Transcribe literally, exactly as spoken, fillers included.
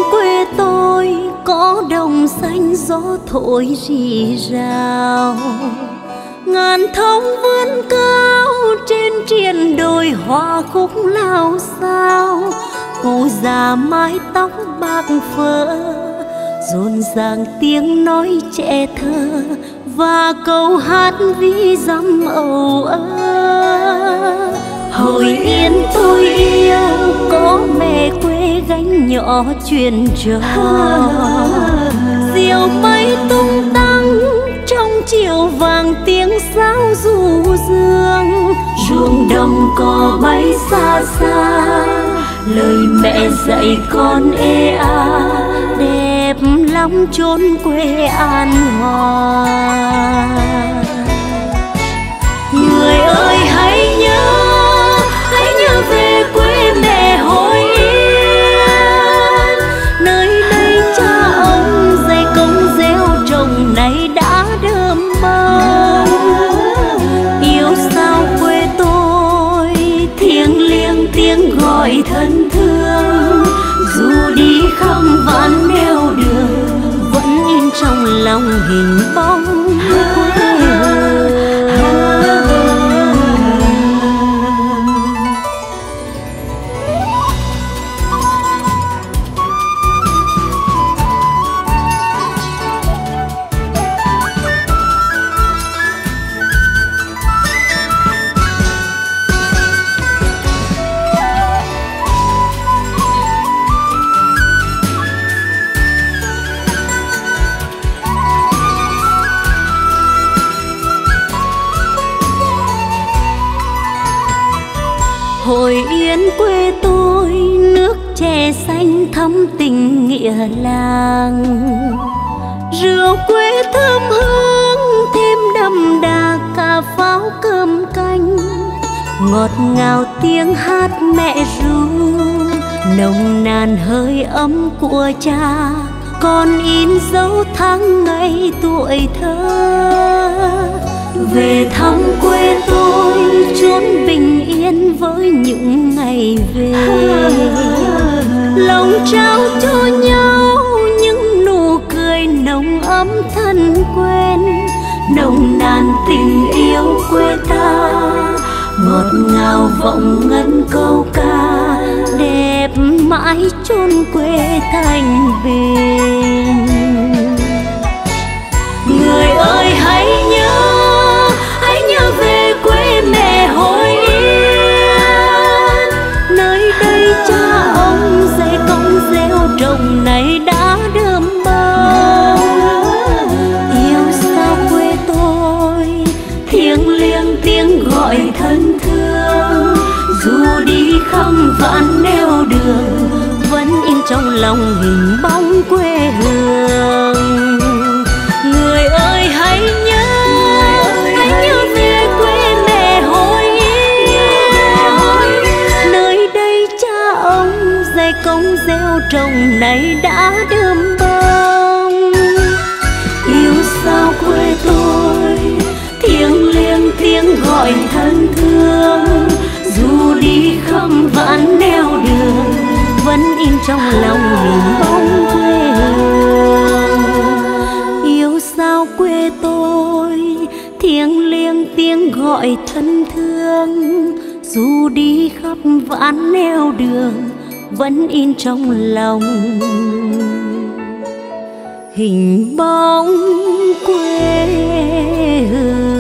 quê tôi có đồng xanh gió thổi rì rào, ngàn thông vươn cao trên triền đồi hoa khúc lao sao. Cụ già mái tóc bạc phơ rộn ràng tiếng nói trẻ thơ và câu hát ví dặm âu ơ. Hồi Yên tôi yêu có mẹ quê gánh nhỏ truyền trò, diều bay tung tăng trong chiều vàng tiếng sáo du dương. Ruộng đồng cò bay xa xa lời mẹ dạy con ê a, đẹp lắm chốn quê an hòa. Người ơi hãy nhớ, hãy nhớ về quê mẹ Hồi Yên, nơi đây cha ông dày công gieo trồng này đã đơm bông. Yêu sao quê tôi thiêng liêng tiếng gọi thân thương, dù đi khắp vạn nẻo đường vẫn in trong lòng hình bóng quê hương. Hồi Yên quê tôi nước chè xanh thắm tình nghĩa làng, rượu quê thơm hương thêm đậm đà cả pháo cơm canh. Ngọt ngào tiếng hát mẹ ru nồng nàn hơi ấm của cha, còn in dấu tháng ngày tuổi thơ. Về thăm quê tôi chốn bình yên với những ngày về, lòng trao cho nhau những nụ cười nồng ấm thân quen. Nồng nàn tình yêu quê ta ngọt ngào vọng ngân câu ca, đẹp mãi chốn quê thành bình. Người ơi hãy nhớ, hãy nhớ về quê mẹ Hồi Yên, nơi đây cha ông dày công gieo trồng này đã đơm bông. Yêu sao quê tôi thiêng liêng tiếng gọi thân thương, dù đi khắp vạn nẻo đường vẫn in trong lòng hình bóng quê hương. Người ơi hãy nhớ, hãy nhớ về quê mẹ Hồi Yên, nơi đây cha ông dày công gieo trồng này đã đơm bông. Yêu sao quê tôi thiêng liêng tiếng gọi thân thương, dù đi khắp vạn nẻo đường vẫn in trong lòng hình bóng quê hương. Yêu sao quê tôi thiêng liêng tiếng gọi thân thương, dù đi khắp vạn nẻo đường vẫn in trong lòng hình bóng quê hương.